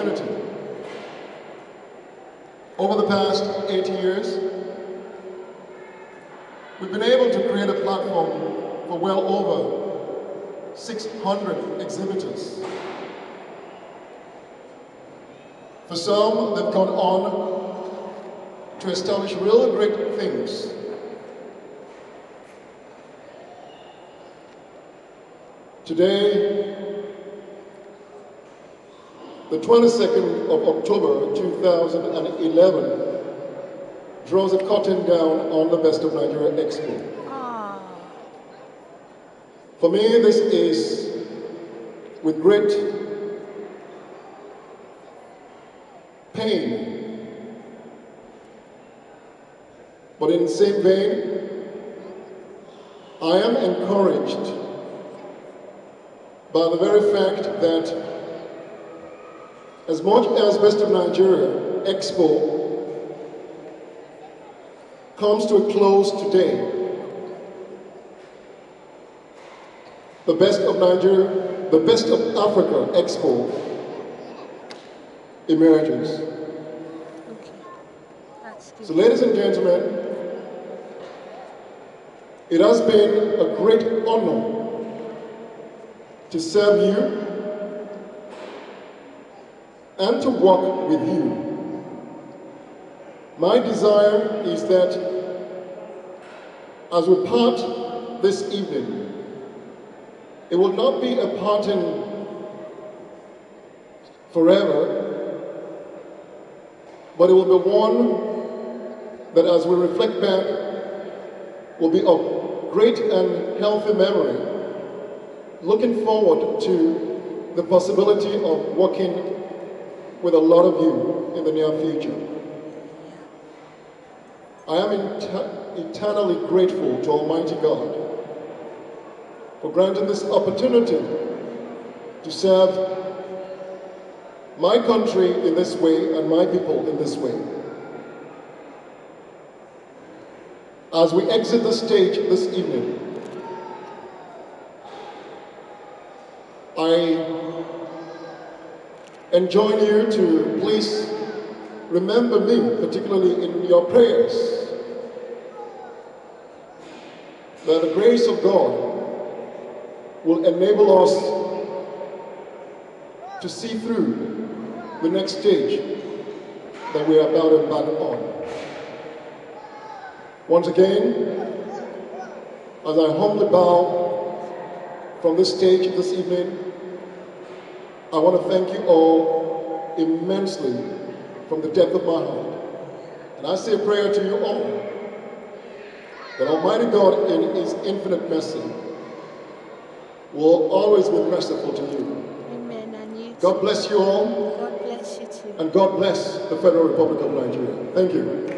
community. Over the past 8 years, we've been able to create a platform for well over 600 exhibitors. For some, they've gone on to establish real great things. Today, the 22nd of October 2011 draws a curtain down on the Best of Nigerian Expo. For me, this is with great pain, but in the same vein, I am encouraged by the very fact that as much as Best of Nigeria Expo comes to a close today, the Best of Nigeria, the Best of Africa Expo emerges. Okay. That's good. So ladies and gentlemen, it has been a great honor to serve you and to work with you. My desire is that as we part this evening, it will not be a parting forever, but it will be one that as we reflect back will be of great and healthy memory, looking forward to the possibility of working with a lot of you in the near future. I am eternally grateful to Almighty God for granting this opportunity to serve my country in this way and my people in this way. As we exit the stage this evening, I enjoin you to please remember me, particularly in your prayers, that the grace of God will enable us to see through the next stage that we are about to embark on. Once again, as I humbly bow from this stage this evening, I want to thank you all immensely from the depth of my heart. And I say a prayer to you all, that Almighty God in His infinite mercy will always be merciful to you. Amen. And you too. God bless you all. God bless you too. And God bless the Federal Republic of Nigeria. Thank you.